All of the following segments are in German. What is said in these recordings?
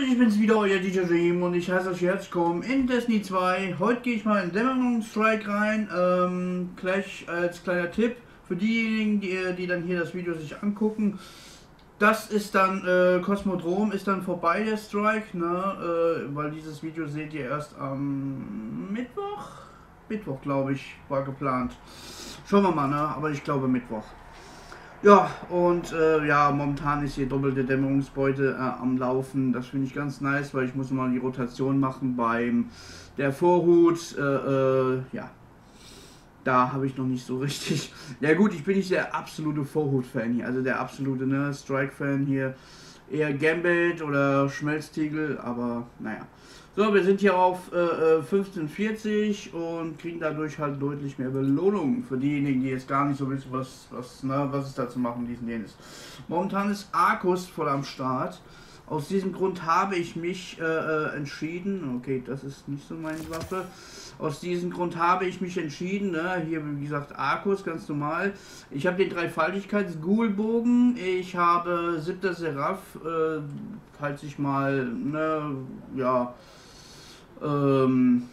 ich bin's wieder, euer DJ Dream, und ich heiße euch herzlich willkommen in Destiny 2. Heute gehe ich mal in Dämmerungsstrike rein. Gleich als kleiner Tipp für diejenigen, die dann hier das Video sich angucken. Das ist dann, Kosmodrom ist dann vorbei, der Strike, ne? Weil dieses Video seht ihr erst am Mittwoch glaube ich, war geplant. Schauen wir mal, ne? Aber ich glaube Mittwoch. Ja, und ja, momentan ist hier doppelte Dämmerungsbeute am Laufen. Das finde ich ganz nice, weil ich muss mal die Rotation machen beim der Vorhut. Ja, da habe ich noch nicht so richtig. Ja gut, ich bin nicht der absolute Vorhut-Fan hier, also der absolute, ne, Strike-Fan hier. Eher Gambit oder Schmelztiegel, aber naja. So, wir sind hier auf 1540 und kriegen dadurch halt deutlich mehr Belohnung für diejenigen, die jetzt gar nicht so wissen, was ist da zu machen, diesen jenes. Momentan ist Arcus voll am Start. Aus diesem Grund habe ich mich entschieden, okay, das ist nicht so meine Waffe. Aus diesem Grund habe ich mich entschieden, ne, hier wie gesagt Arcus, ganz normal. Ich habe den Dreifaltigkeits-Ghoul-Bogen, ich habe 7. Seraph, falls ich mal, ne, ja, so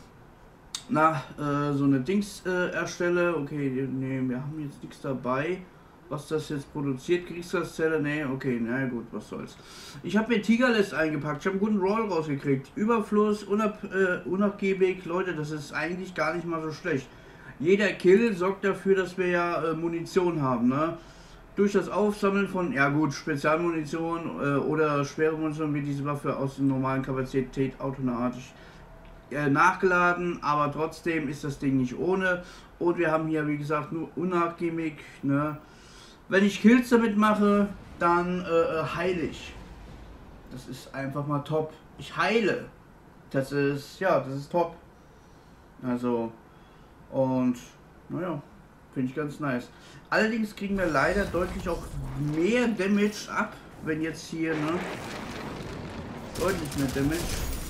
eine Dings erstelle. Okay, ne, wir haben jetzt nichts dabei, was das jetzt produziert. Kriegszelle, ne, okay, na gut, was soll's. Ich habe mir Tigerlist eingepackt, ich habe einen guten Roll rausgekriegt. Überfluss, unnachgiebig, Leute, das ist eigentlich gar nicht mal so schlecht. Jeder Kill sorgt dafür, dass wir ja Munition haben, ne? Durch das Aufsammeln von, ja gut, Spezialmunition oder schwere Munition wird diese Waffe aus der normalen Kapazität automatisch nachgeladen, aber trotzdem ist das Ding nicht ohne. Und wir haben hier, wie gesagt, nur unnachgiebig, ne? Wenn ich Kills damit mache, dann heile ich. Das ist einfach mal top. Ich heile. Das ist, ja, das ist top. Also, und, naja, finde ich ganz nice. Allerdings kriegen wir leider deutlich auch mehr Damage ab, wenn jetzt hier, ne, deutlich mehr Damage.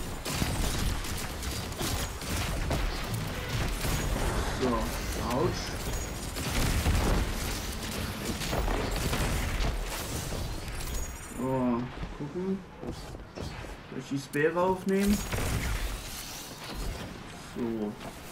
So, ouch. So, gucken. Soll ich die Speere aufnehmen? So.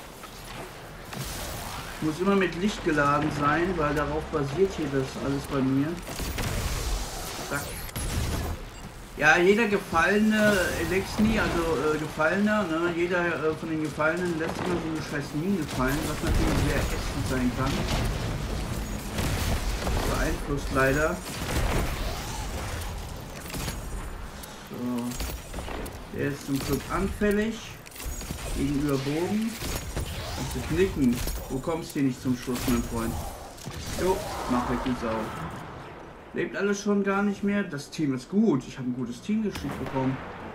Muss immer mit Licht geladen sein, weil darauf basiert hier das alles bei mir. Zack. Ja, jeder gefallene Elexni, also Gefallener, ne, jeder von den Gefallenen lässt immer so eine scheiß Mine fallen, was natürlich sehr ätzend sein kann. Beeinflusst leider. So. Der ist zum Glück anfällig gegenüber Bogen. Kannst du knicken. Du kommst hier nicht zum Schuss, mein Freund. Jo, mach weg die Sau. Lebt alles schon gar nicht mehr. Das Team ist gut. Ich habe ein gutes Team geschickt bekommen.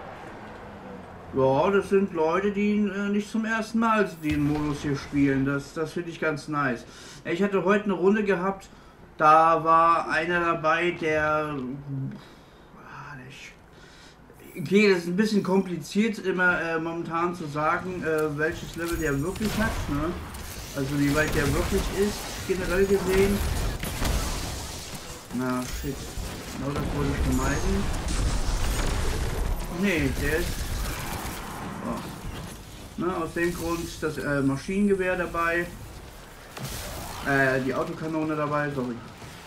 Ja, das sind Leute, die nicht zum ersten Mal den Modus hier spielen. Das finde ich ganz nice. Ich hatte heute eine Runde gehabt. Da war einer dabei, der... Okay, das ist ein bisschen kompliziert immer momentan zu sagen, welches Level der wirklich hat. Ne? Also wie weit der wirklich ist, generell gesehen. Na, shit. Genau das wollte ich vermeiden. Nee, der ist... Oh. Na, aus dem Grund das Maschinengewehr dabei. Die Autokanone dabei, sorry.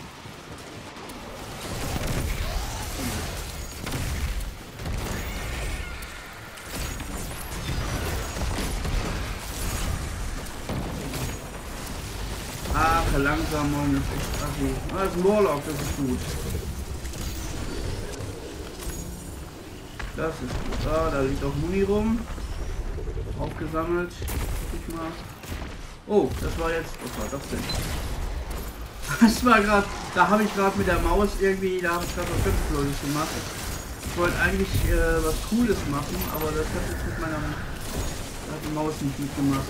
Ah, Verlangsamung ist echt assi. Ah, das ist ein Warlock, das ist gut. Das ist gut. Ah, da liegt auch Muni rum. Aufgesammelt. Guck mal. Oh, das war jetzt... Was war das denn? Das war gerade... Da habe ich gerade mit der Maus irgendwie... Da habe ich gerade was Köpfloses gemacht. Ich wollte eigentlich was Cooles machen, aber das hat jetzt mit meiner... Da hat die Maus nicht mitgemacht.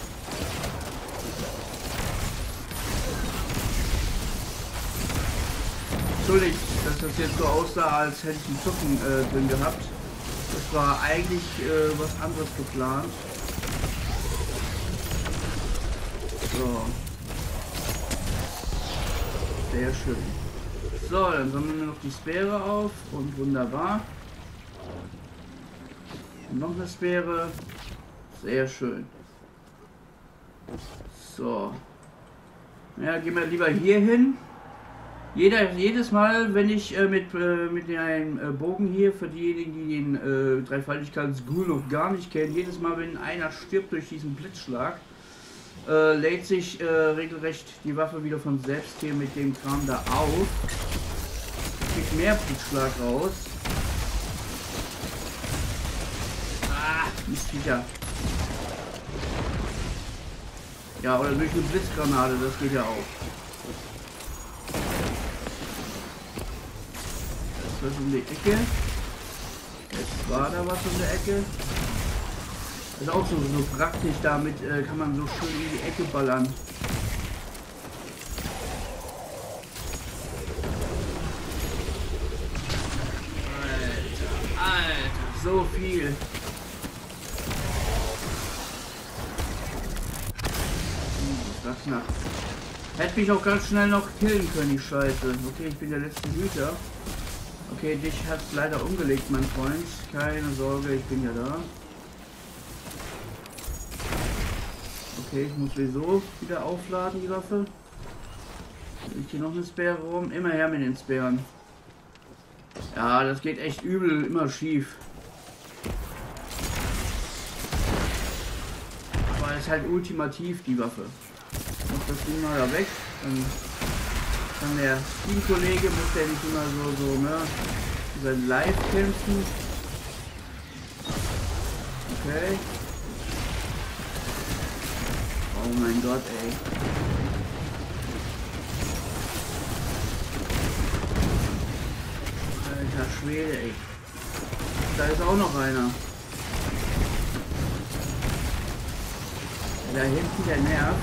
Entschuldigt, dass das jetzt so aussah, als hätte ich einen Zucken drin gehabt. Das war eigentlich was anderes geplant. So. Sehr schön. So, dann sammeln wir noch die Speere auf und wunderbar. Noch eine Sphäre. Sehr schön. So. Ja, gehen wir lieber hier hin. Jedes Mal, wenn ich mit einem Bogen hier, für diejenigen, die den Dreifaltigkeits-Ghoul noch gar nicht kennen, jedes Mal, wenn einer stirbt durch diesen Blitzschlag, lädt sich regelrecht die Waffe wieder von selbst hier mit dem Kram da auf. Kriegt mehr Blitzschlag raus. Ah, Mistviecher. Ja, oder durch eine Blitzgranate, das geht ja auch. Das ist um die Ecke. Jetzt war da was um der Ecke. Das ist auch so praktisch, damit kann man so schön in die Ecke ballern. Alter, so viel. Das knapp. Hätte mich auch ganz schnell noch killen können, die Scheiße. Okay, ich bin der letzte Hüter. Okay, dich hat's leider umgelegt, mein Freund. Keine Sorge, ich bin ja da. Okay, ich muss sowieso wieder aufladen, die Waffe. Liegt hier noch eine Sperre rum? Immer her mit den Sperren. Ja, das geht echt übel, immer schief. Aber es ist halt ultimativ, die Waffe. Ich mach das Ding mal da weg. Dann kann der Teamkollege, muss der nicht immer so ne, über live kämpfen. Okay. Oh mein Gott, ey. Alter Schwede, ey. Da ist auch noch einer. Da hinten der nervt.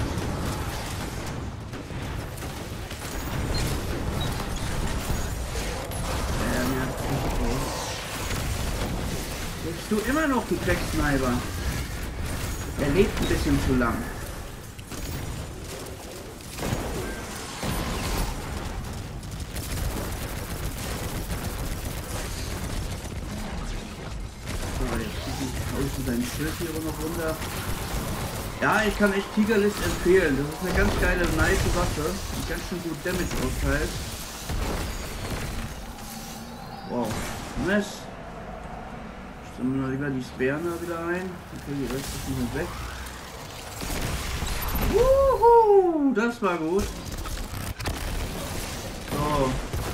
Der nervt echt, ey. Bist du immer noch, du Drecksniper? Er lebt ein bisschen zu lang. Sein Schild hier noch runter. Ja, ich kann echt Tigerlist empfehlen. Das ist eine ganz geile, nice Waffe, die ganz schön gut Damage austeilt. Wow. Nice. Stimmen wir mal lieber die Sperren da wieder ein. Okay, die Rest ist nicht weg. Wuhu, das war gut. So.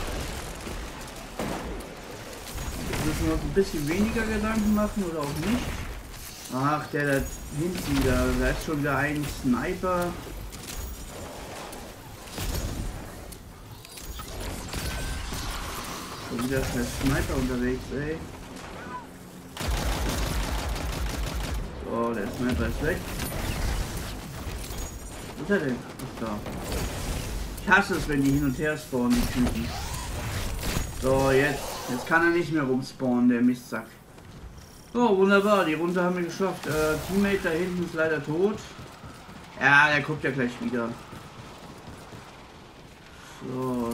Jetzt müssen wir uns ein bisschen weniger Gedanken machen oder auch nicht. Ach, der da hinten wieder, da ist schon wieder ein Sniper. Schon wieder ist der Sniper unterwegs, ey. So, der Sniper ist weg. Wo ist er denn? Ach, da. Ich hasse es, wenn die hin und her spawnen, die Typen. So, jetzt kann er nicht mehr rumspawnen, der Mistsack. Oh, wunderbar, die Runde haben wir geschafft. Teammate da hinten ist leider tot. Ja, der kommt ja gleich wieder. So.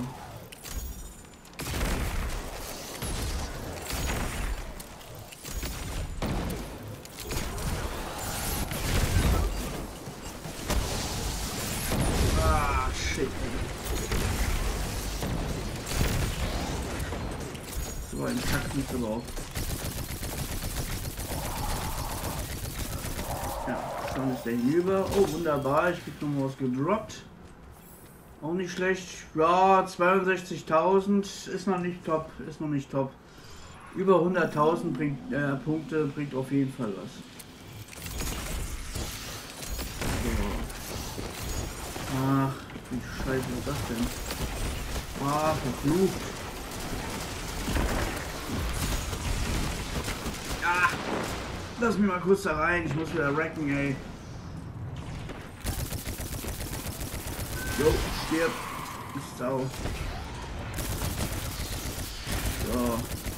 Ah, shit. So ein Kack nicht drauf. Dann ist der hinüber. Oh, wunderbar. Ich krieg noch was gedroppt. Auch nicht schlecht. Ja, 62.000 ist noch nicht top. Ist noch nicht top. Über 100.000 Punkte bringt auf jeden Fall was. So. Ach, wie scheiße ist das denn? Ah, verflucht. Ja. Lass mich mal kurz da rein, ich muss wieder wrecken, ey. Jo, stirb. Ist Sau. So.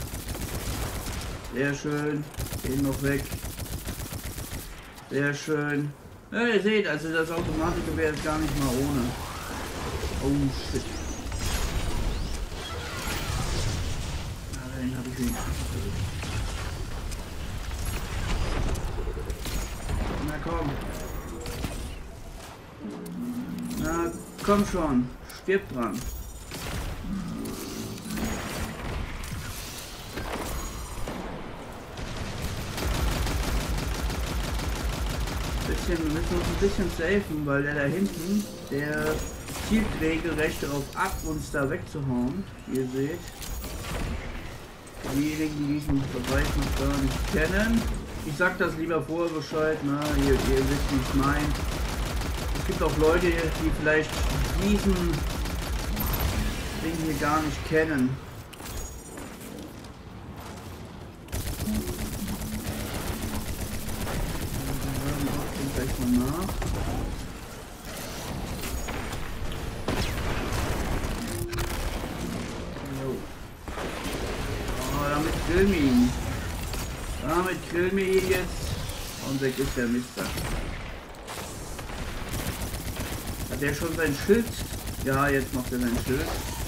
Sehr schön. Den noch weg. Sehr schön. Ja, ihr seht, also das Automatikgewehr ist gar nicht mal ohne. Oh shit. Ja, den habe ich wieder. komm. Na, komm schon. Stirb dran. Wir müssen uns ein bisschen safen, weil der da hinten, der zielt regelrecht darauf ab, uns da wegzuhauen. Ihr seht. Diejenigen, die diesen Bereich noch gar nicht kennen. Ich sag das lieber vorher Bescheid, na, ihr wisst, wie ich meine. Es gibt auch Leute, die vielleicht diesen Ding hier gar nicht kennen. Gleich mal nach. Oh, damit grillen wir ihn. Damit grillen wir ihn jetzt. Und weg ist der Mister. Hat der schon sein Schild? Ja, jetzt macht er sein Schild.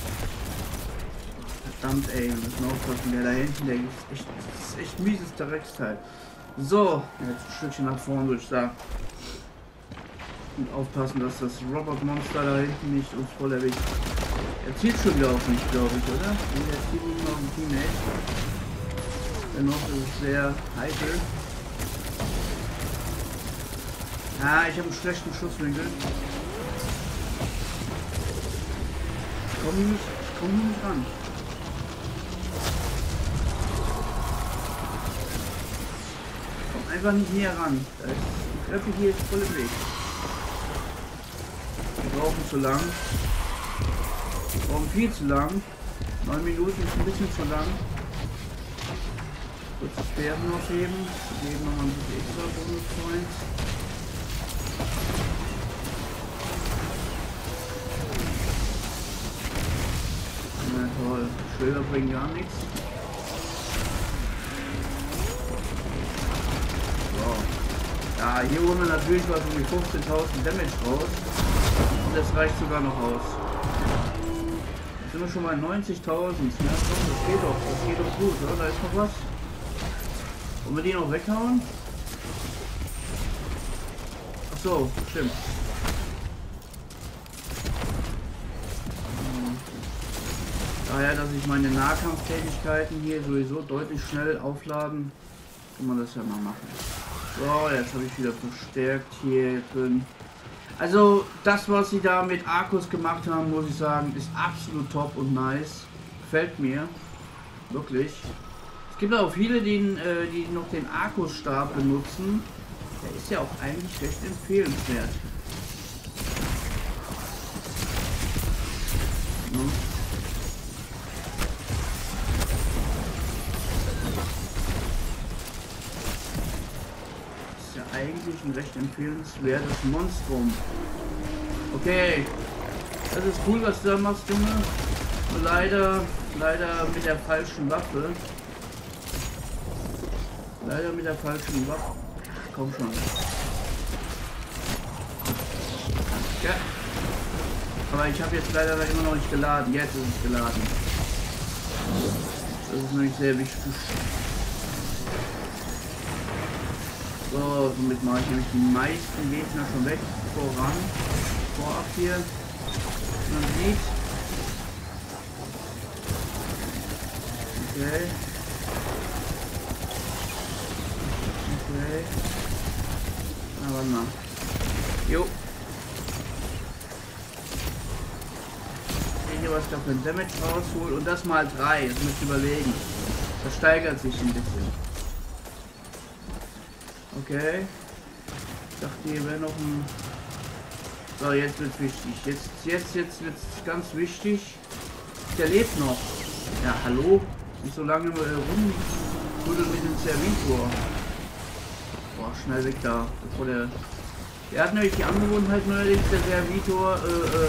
Verdammt ey, wir müssen aufpassen. Der da hinten, der ist echt mieses Drecksteil. So, jetzt ein Stückchen nach vorne würde ich sagen. Und aufpassen, dass das Robot-Monster da hinten nicht uns voll erwischt. Er zielt schon wieder auf mich, glaube ich, oder? Nee, er zielt nicht auf den Teammate. Dennoch ist es sehr heikel. Ah, ich habe einen schlechten Schusswinkel. Ich komme nicht ran. Einfach nicht näher ran. Da ist die Treppe hier ist voll im Weg. Wir brauchen zu lang. Wir brauchen viel zu lang. 9 Minuten ist ein bisschen zu lang. Kurz das Pferd noch heben. Wir geben nochmal ein bisschen extra Bonus-Points. Na toll. Schilder bringen gar nichts. Ja, hier holen wir natürlich was um die 15.000 Damage raus. Und das reicht sogar noch aus. Jetzt sind wir schon mal 90.000. Ja, komm, das geht doch gut, oder? Da ist noch was. Wollen wir die noch weghauen? Ach so, stimmt. Daher, dass ich meine Nahkampftätigkeiten hier sowieso deutlich schnell aufladen, kann man das ja mal machen. So, jetzt habe ich wieder verstärkt hier drin. Also das, was sie da mit Akkus gemacht haben, muss ich sagen, ist absolut top und nice. Gefällt mir. Wirklich. Es gibt auch viele, die noch den Akkusstab benutzen. Der ist ja auch eigentlich recht empfehlenswert. Ja. Eigentlich ein recht empfehlenswertes Monstrum. Okay, das ist cool, was du da machst, Junge. Nur leider mit der falschen Waffe. Leider mit der falschen Waffe. Komm schon. Ja. Aber ich habe jetzt leider immer noch nicht geladen. Jetzt ist es geladen. Das ist nämlich sehr wichtig. So, somit mache ich nämlich die meisten Gegner schon weg. Vorab hier. Man sieht. Okay. Okay. Na, warte mal. Jo. Hier, was ich da für ein Damage raushol. Und das mal 3. Jetzt müsst ihr überlegen. Das steigert sich ein bisschen. Okay. Ich dachte, hier wäre noch ein... So, jetzt wird's wichtig. Jetzt wird's ganz wichtig. Der lebt noch. Ja, hallo? Nicht so lange rumhudeln mit dem Servitor. Boah, schnell weg da. Bevor der hat nämlich die Angewohnheit neuerdings, der Servitor,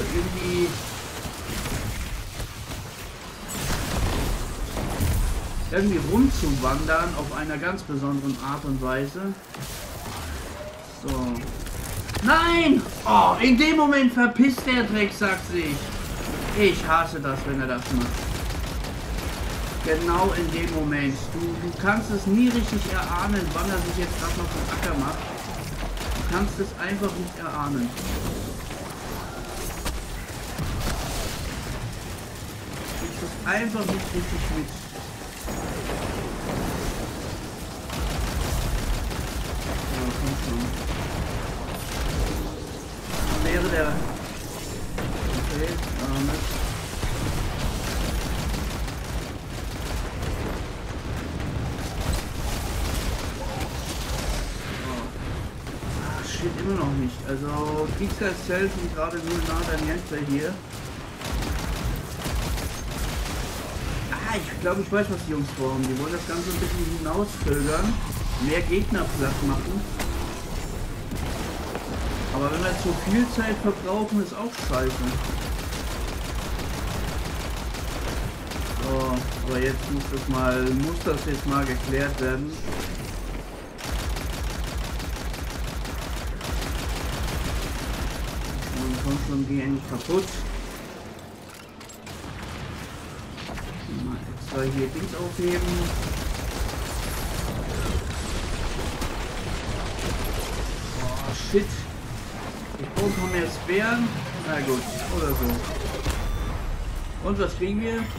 irgendwie rumzuwandern auf einer ganz besonderen Art und Weise. So. Nein! Oh, in dem Moment verpisst der Drecksack sich. Ich hasse das, wenn er das macht. Genau in dem Moment. Du kannst es nie richtig erahnen, wann er sich jetzt gerade noch vom Acker macht. kannst es einfach nicht erahnen. Du kriegst es einfach nicht richtig mit. Ja, komm schon. Wäre der... Okay, nicht. Steht immer noch nicht. Also Kriegsgeist selten gerade nur nah der Niente hier. Ah, ich glaube, ich weiß, was die Jungs vorhaben. Die wollen das Ganze ein bisschen hinauszögern. Mehr Gegner platt machen. Aber wenn wir zu viel Zeit verbrauchen, ist auch scheiße. So, aber jetzt muss das jetzt mal geklärt werden. Kommt schon die endlich kaputt. Mal extra hier Dings aufheben. Oh shit. Ich brauche noch mehr Sperren. Na gut, oder so. Und was kriegen wir?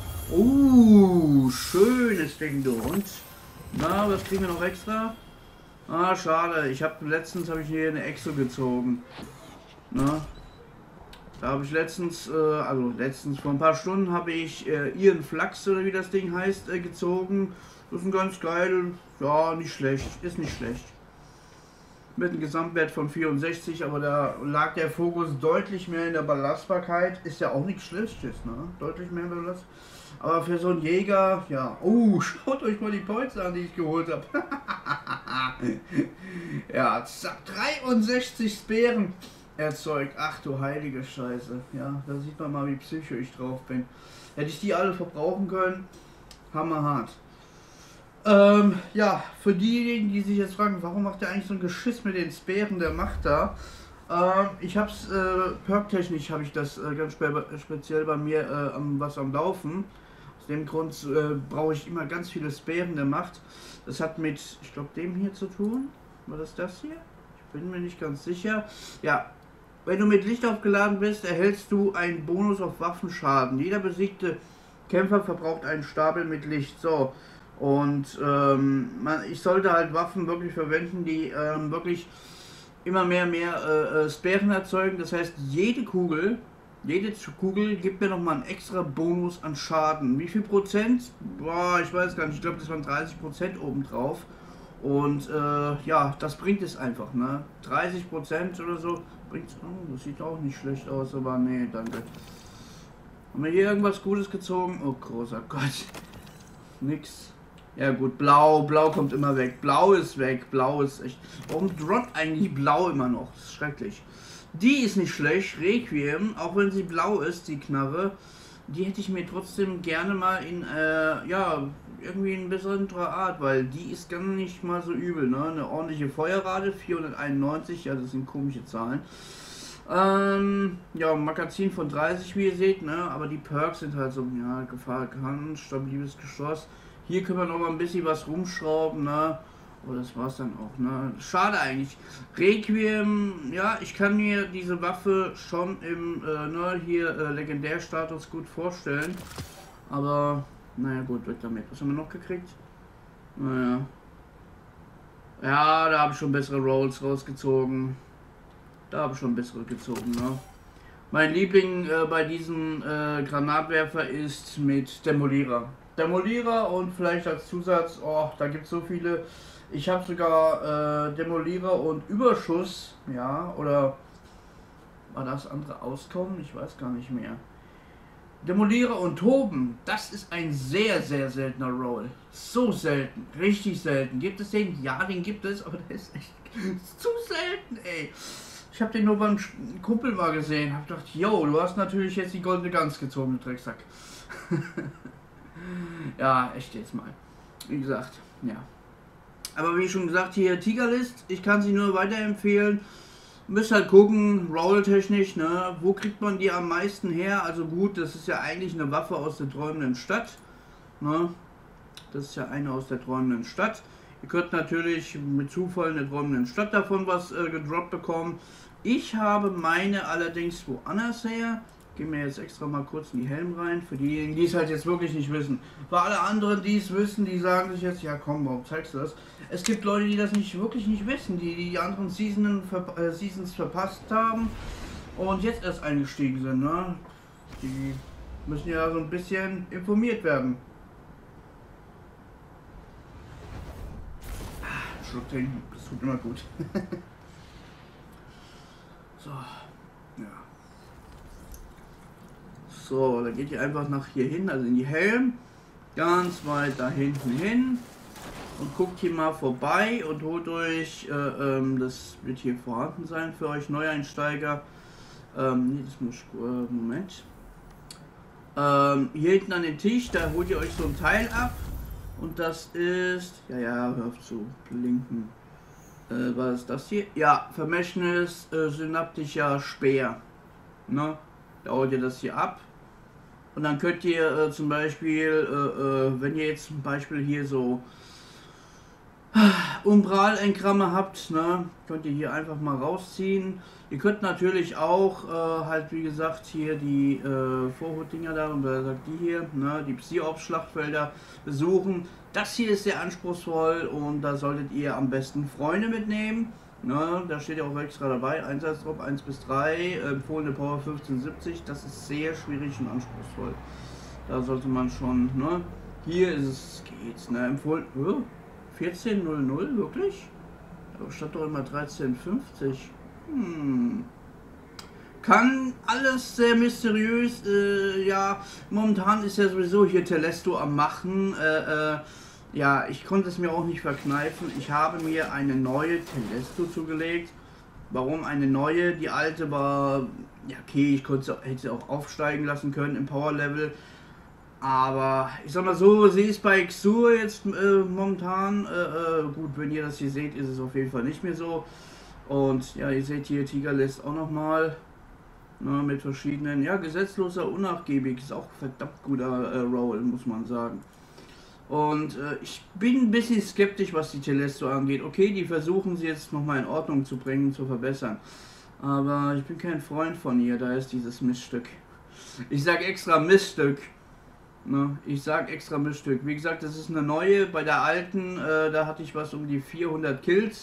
Schönes Ding du. Und? Na, was kriegen wir noch extra? Ah, schade. Letztens habe ich hier eine Exo gezogen. Na? Da habe ich letztens vor ein paar Stunden habe ich ihren Flachs oder wie das Ding heißt gezogen. Das ist ein ganz geil, ja nicht schlecht, ist nicht schlecht. Mit einem Gesamtwert von 64, aber da lag der Fokus deutlich mehr in der Belastbarkeit. Ist ja auch nichts Schlechtes, ne? Deutlich mehr Belast. Aber für so einen Jäger, ja. Schaut euch mal die Points an, die ich geholt habe. Ja, zack, 63 Sphären erzeugt. Ach du heilige Scheiße. Ja, da sieht man mal, wie psycho ich drauf bin. Hätte ich die alle verbrauchen können, hammerhart. Ja, für diejenigen, die sich jetzt fragen, warum macht der eigentlich so ein Geschiss mit den Sphären, der macht da. Ich hab's, perktechnisch habe ich das ganz speziell bei mir was am Laufen. Aus dem Grund brauche ich immer ganz viele Sphären, der macht. Das hat mit, ich glaube, dem hier zu tun. War das hier? Ich bin mir nicht ganz sicher. Ja, wenn du mit Licht aufgeladen bist, erhältst du einen Bonus auf Waffenschaden. Jeder besiegte Kämpfer verbraucht einen Stapel mit Licht. So, und ich sollte halt Waffen wirklich verwenden, die wirklich immer mehr Sphären erzeugen. Das heißt, jede Kugel gibt mir nochmal einen extra Bonus an Schaden. Wie viel Prozent? Boah, ich weiß gar nicht. Ich glaube, das waren 30% obendrauf. Und ja, das bringt es einfach, ne? 30% oder so bringt. Oh, das sieht auch nicht schlecht aus, aber nee, danke. Haben wir hier irgendwas Gutes gezogen? Oh, großer Gott. Nix. Ja gut, blau kommt immer weg. Blau ist weg, blau ist echt. Warum droppt eigentlich blau immer noch? Das ist schrecklich. Die ist nicht schlecht, Requiem, auch wenn sie blau ist, die Knarre. Die hätte ich mir trotzdem gerne mal in, ja, irgendwie in besonderer Art, weil die ist gar nicht mal so übel, ne? Eine ordentliche Feuerrate, 491, ja, das sind komische Zahlen. Ja, Magazin von 30, wie ihr seht, ne? Aber die Perks sind halt so, ja, Gefahr kann, stabiles Geschoss. Hier können wir noch mal ein bisschen was rumschrauben, ne? Oh, das war's dann auch, ne? Schade eigentlich. Requiem, ja, ich kann mir diese Waffe schon im, Legendärstatus gut vorstellen. Aber, naja, gut, weg damit. Was haben wir noch gekriegt? Naja. Ja, da habe ich schon bessere Rolls rausgezogen. Da habe ich schon bessere gezogen, ne? Mein Liebling bei diesem Granatwerfer ist mit Demolierer. Demolierer und vielleicht als Zusatz, oh, da gibt es so viele. Ich habe sogar Demolierer und Überschuss, ja, oder war das andere Auskommen? Ich weiß gar nicht mehr. Demolierer und Toben, das ist ein sehr, sehr seltener Roll. So selten, richtig selten. Gibt es den? Ja, den gibt es, aber der ist echt zu selten, ey. Ich habe den nur beim Kumpel mal gesehen, hab gedacht, yo, du hast natürlich jetzt die goldene Gans gezogen, du Drecksack. Ja, echt jetzt mal. Wie gesagt, ja. Aber wie schon gesagt, hier Tigerlist, ich kann sie nur weiterempfehlen. Müsst halt gucken, rolltechnisch, ne, wo kriegt man die am meisten her? Also gut, das ist ja eigentlich eine Waffe aus der träumenden Stadt, ne? Das ist ja eine aus der träumenden Stadt. Ihr könnt natürlich mit Zufall in der träumenden Stadt davon was gedroppt bekommen. Ich habe meine allerdings woanders her. Gehen wir jetzt extra mal kurz in die Helm rein, für diejenigen, die es halt jetzt wirklich nicht wissen. Für alle anderen, die es wissen, die sagen sich jetzt, ja komm, warum zeigst du das? Es gibt Leute, die das wirklich nicht wissen, die anderen Seasons verpasst haben und jetzt erst eingestiegen sind. Ne? Die müssen ja so ein bisschen informiert werden. Schluck trinken, das tut immer gut. So, ja. So, dann geht ihr einfach nach hier hin, also in die Helm, ganz weit da hinten hin und guckt hier mal vorbei und holt euch, das wird hier vorhanden sein für euch Neueinsteiger. Nee, das muss, Moment. Hier hinten an den Tisch, da holt ihr euch so ein Teil ab und das ist, ja, hör auf zu blinken. Was ist das hier? Ja, Vermächtnis synaptischer Speer. Ne? Da holt ihr das hier ab. Und dann könnt ihr zum Beispiel, wenn ihr jetzt zum Beispiel hier so Umbral-Engramme habt, ne, könnt ihr hier einfach mal rausziehen. Ihr könnt natürlich auch halt wie gesagt hier die Vorhutdinger da, und da sagt die hier, ne, die Psi-Ops-Schlachtfelder besuchen. Das hier ist sehr anspruchsvoll und da solltet ihr am besten Freunde mitnehmen. Ne, da steht ja auch extra dabei, Einsatzdrop 1 bis 3, empfohlene Power 1570, das ist sehr schwierig und anspruchsvoll. Da sollte man schon, ne, hier ist es, geht's, ne, empfohlen, 14.00, wirklich? Da stand doch immer 13.50. Kann alles sehr mysteriös, ja, momentan ist ja sowieso hier Telesto am Machen, ja, ich konnte es mir auch nicht verkneifen. Ich habe mir eine neue Telesto zugelegt. Warum eine neue? Die alte war, ja okay, hätte sie auch aufsteigen lassen können im Power Level. Aber ich sag mal so, sie ist bei Xur jetzt momentan, gut, wenn ihr das hier seht, ist es auf jeden Fall nicht mehr so. Und ja, ihr seht hier Tigerlist auch nochmal, ne, mit verschiedenen, ja, gesetzloser, unnachgiebig, ist auch ein verdammt guter Roll, muss man sagen. Und ich bin ein bisschen skeptisch, was die Telesto angeht. Okay, die versuchen sie jetzt nochmal in Ordnung zu bringen, zu verbessern. Aber ich bin kein Freund von ihr, da ist dieses Miststück. Ich sag extra Miststück. Ne? Ich sag extra Miststück. Wie gesagt, das ist eine neue. Bei der alten, da hatte ich was um die 400 Kills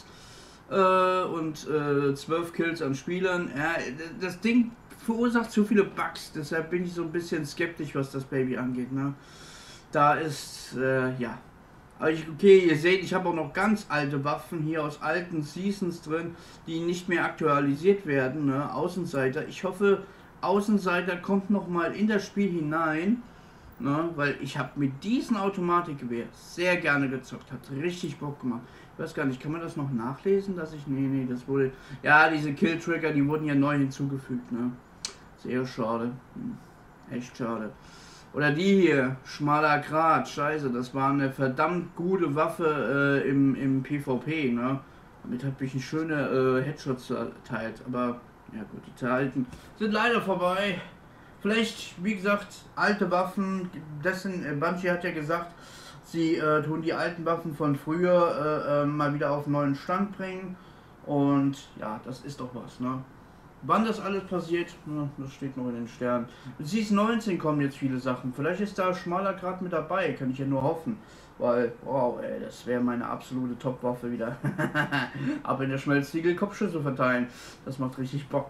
und 12 Kills an Spielern. Ja, das Ding verursacht zu viele Bugs, deshalb bin ich so ein bisschen skeptisch, was das Baby angeht. Ne? Da ist, ja. Aber okay, ihr seht, ich habe auch noch ganz alte Waffen hier aus alten Seasons drin, die nicht mehr aktualisiert werden. Ne? Außenseiter. Ich hoffe, Außenseiter kommt noch mal in das Spiel hinein. Ne? Weil ich habe mit diesem Automatikgewehr sehr gerne gezockt. Hat richtig Bock gemacht. Ich weiß gar nicht, kann man das noch nachlesen, dass ich... Nee, das wurde... Ja, diese Kill-Trigger, die wurden ja neu hinzugefügt. Ne? Sehr schade. Echt schade. Oder die hier, schmaler Grat, scheiße, das war eine verdammt gute Waffe im PvP, ne? Damit habe ich eine schöne Headshots erteilt, aber ja gut, die alten sind leider vorbei. Vielleicht, wie gesagt, alte Waffen, Bungie hat ja gesagt, sie tun die alten Waffen von früher mal wieder auf einen neuen Stand bringen und ja, das ist doch was, ne? Wann das alles passiert, das steht noch in den Sternen. Mit Season 19 kommen jetzt viele Sachen. Vielleicht ist da schmaler Grad mit dabei, kann ich ja nur hoffen. Weil, wow, ey, das wäre meine absolute Top-Waffe wieder. Aber in der Schmelztiegel Kopfschüsse verteilen, das macht richtig Bock.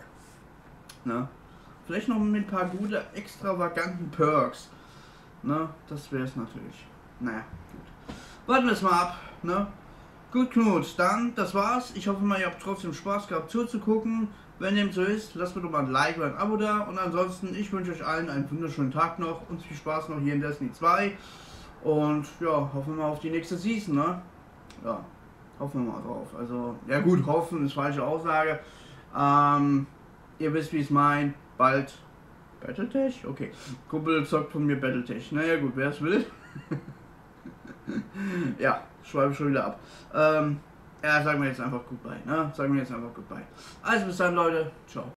Ne? Vielleicht noch mit ein paar gute, extravaganten Perks. Ne? Das wäre es natürlich. Naja, gut. Warten wir es mal ab. Ne? Gut, Knut, dann, das war's. Ich hoffe mal, ihr habt trotzdem Spaß gehabt zuzugucken. Wenn dem so ist, lasst mir doch mal ein Like oder ein Abo da. Und ansonsten, ich wünsche euch allen einen wunderschönen Tag noch und viel Spaß noch hier in Destiny 2. Und ja, hoffen wir mal auf die nächste Season, ne? Ja, hoffen wir mal drauf. Also, ja gut, hoffen ist falsche Aussage. Ihr wisst, wie ich es meine. Bald Battletech? Okay. Kumpel zockt von mir Battletech. Naja gut, wer es will. Ja, schreibe schon wieder ab. Ja, sagen wir jetzt einfach Goodbye, ne? Sagen wir jetzt einfach Goodbye. Also bis dann, Leute. Ciao.